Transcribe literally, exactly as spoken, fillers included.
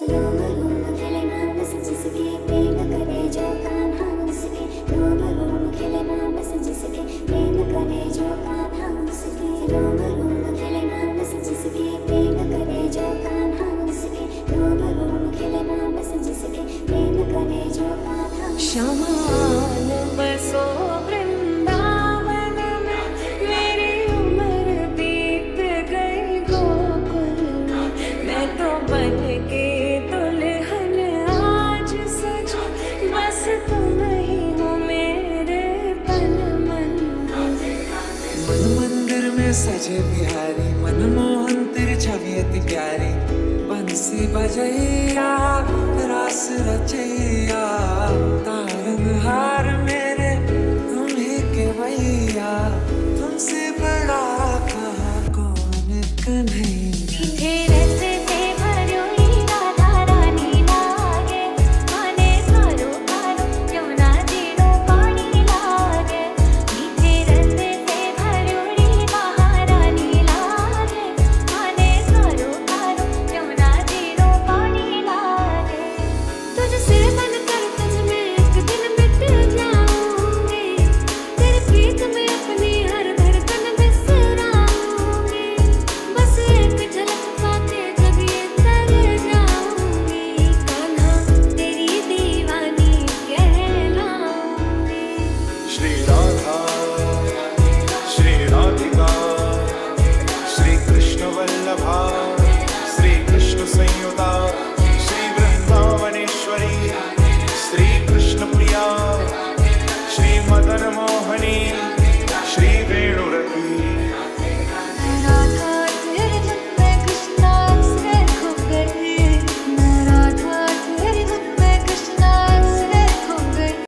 रोम रोम खिले नाम सजिसके प्रेम करे जो कान्हा मुझसे। रोम रोम खिले नाम सजिसके प्रेम करे जो कान्हा मुझसे। रोम रोम खिले नाम सजिसके प्रेम करे जो कान्हा मुझसे। रोम रोम खिले नाम सजिसके प्रेम करे जो कान्हा मुझसे। श्यामाल बसो वृंदावन में, मेरी उम्र बीत गई गोकुल में। मैं तो बन के दुल्हन आज सजी, बस तुम ही हो मेरे तन मन। मन मंदिर में सजे बिहारी, मनमोहन तेरी छवि अति प्यारी। बंसी बजैया रास रचैया